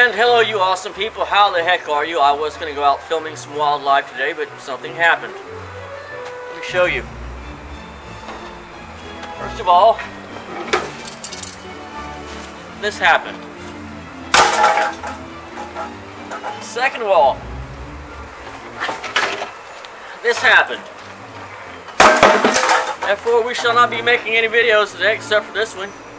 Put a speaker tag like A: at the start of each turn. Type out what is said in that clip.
A: And hello you awesome people, how the heck are you? I was going to go out filming some wildlife today, but something happened. Let me show you. First of all, this happened. Second of all, this happened. Therefore, we shall not be making any videos today except for this one.